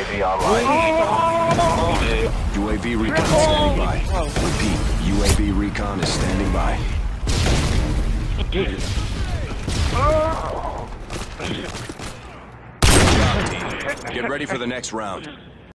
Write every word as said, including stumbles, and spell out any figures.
A V online. U A V recon standing by. Repeat, U A V recon is standing by. Good job, team. Get ready for the next round.